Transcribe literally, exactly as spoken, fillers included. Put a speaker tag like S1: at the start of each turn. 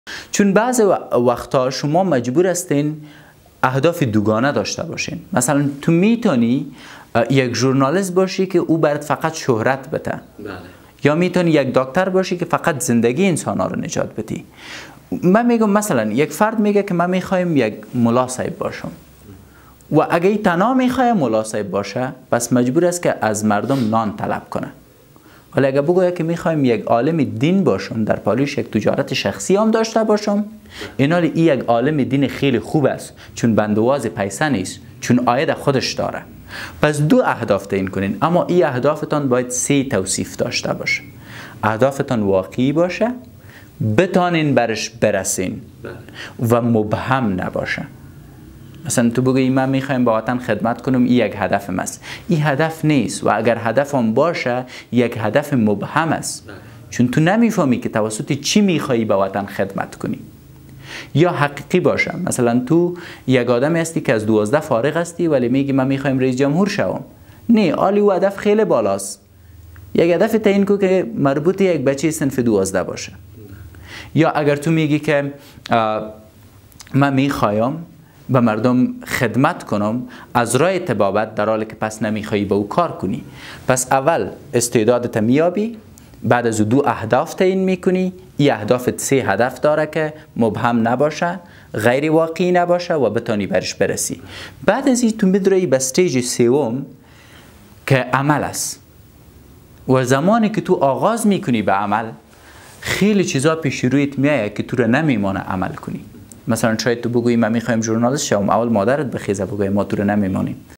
S1: چون بعض وقتا شما مجبور هستین اهداف دوگانه داشته باشین. مثلا تو میتونی یک ژورنالیست باشی که او برات فقط شهرت بده، بله. یا میتونی یک دکتر باشی که فقط زندگی انسان ها رو نجات بدی. من میگم مثلا یک فرد میگه که من میخوایم یک ملا صاحب باشم و اگه ای تنها میخواه ملا صاحب باشه پس مجبور است که از مردم نان طلب کنه. ولی اگه بگوید که میخوایم یک عالم دین باشم، در پالیش یک تجارت شخصی هم داشته باشم، این حال این یک عالم دین خیلی خوب است، چون بندواز پیسه نیست، چون عاید خودش داره. پس دو اهداف تعیین کنین، اما این اهدافتان باید سه توصیف داشته باشه. اهدافتان واقعی باشه، بتانین برش برسین و مبهم نباشه. مثلا تو بگویی من میخوایم با وطن خدمت کنم، این یک هدفم است. این هدف نیست و اگر هدفم باشه یک هدف مبهم است، چون تو نمیفهمی که توسط چی میخوایی با وطن خدمت کنی. یا حقیقی باشه، مثلا تو یک آدمی هستی که از دوازده فارغ هستی ولی میگی من میخوایم رئیس جمهور شوم. نه، عالی و هدف خیلی بالاست. یک هدف تعیین کو که مربوط یک بچه صنف دوازده باشه. یا اگر تو میگی که من میخوایم به مردم خدمت کنم از راه طبابت، در حالی که پس نمیخوایی به او کار کنی، پس اول استعدادت میابی، بعد از دو اهداف تعیین میکنی. این اهدافت سه هدف داره که مبهم نباشه، غیر واقعی نباشه و بتانی برش برسی. بعد از این تو میدروی به استیج سوم که عمل است. و زمانی که تو آغاز میکنی به عمل، خیلی چیزا پیش رویت میاد که تو رو نمیمانه عمل کنی. مثلا شاید تو بگویی من میخوایم ژورنالیست شوم، اول مادرت بخیزه بگویی ما تو رو نمیمانیم.